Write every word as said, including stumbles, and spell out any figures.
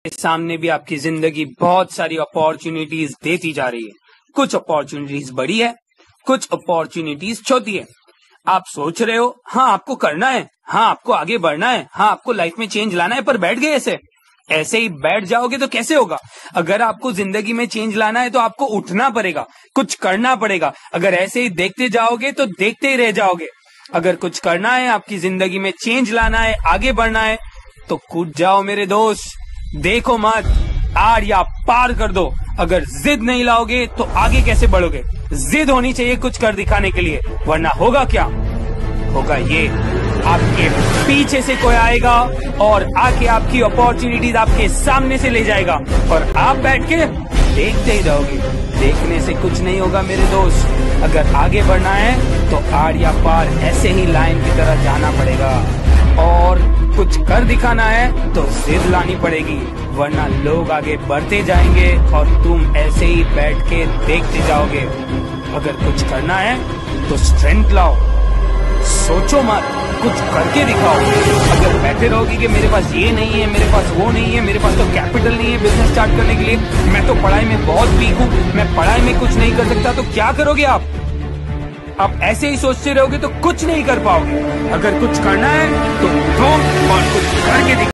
सामने भी आपकी जिंदगी बहुत सारी अपॉर्चुनिटीज देती जा रही है। कुछ अपॉर्चुनिटीज बड़ी है, कुछ अपॉर्चुनिटीज छोटी है। आप सोच रहे हो हाँ आपको करना है, हाँ आपको आगे बढ़ना है, हाँ आपको लाइफ में चेंज लाना है, पर बैठ गए ऐसे ऐसे ही बैठ जाओगे तो कैसे होगा। अगर आपको जिंदगी में चेंज लाना है तो आपको उठना पड़ेगा, कुछ करना पड़ेगा। अगर ऐसे ही देखते जाओगे तो देखते ही रह जाओगे। अगर कुछ करना है, आपकी जिंदगी में चेंज लाना है, आगे बढ़ना है, तो कूद जाओ मेरे दोस्त। देखो मत, आड़ या पार कर दो। अगर जिद नहीं लाओगे तो आगे कैसे बढ़ोगे। जिद होनी चाहिए कुछ कर दिखाने के लिए, वरना होगा क्या, होगा ये, आपके पीछे से कोई आएगा और आके आपकी अपॉर्चुनिटीज आपके सामने से ले जाएगा और आप बैठ के देखते ही रहोगे। देखने से कुछ नहीं होगा मेरे दोस्त। अगर आगे बढ़ना है तो आड़ या पार ऐसे ही लाइन की तरह जाना पड़ेगा और कुछ कर दिखाना है तो जिद लानी पड़ेगी, वरना लोग आगे बढ़ते जाएंगे और तुम ऐसे ही बैठ के देखते जाओगे। अगर कुछ करना है तो स्ट्रेंथ लाओ, सोचो मत, कुछ करके दिखाओ। अगर बैठे रहोगे कि मेरे पास ये नहीं है, मेरे पास वो नहीं है, मेरे पास तो कैपिटल नहीं है बिजनेस स्टार्ट करने के लिए, मैं तो पढ़ाई में बहुत वीक हूँ, मैं पढ़ाई में कुछ नहीं कर सकता, तो क्या करोगे आप आप ऐसे ही सोचते रहोगे तो कुछ नहीं कर पाओगे। अगर कुछ करना है तो दो और कुछ करके दिखाओ।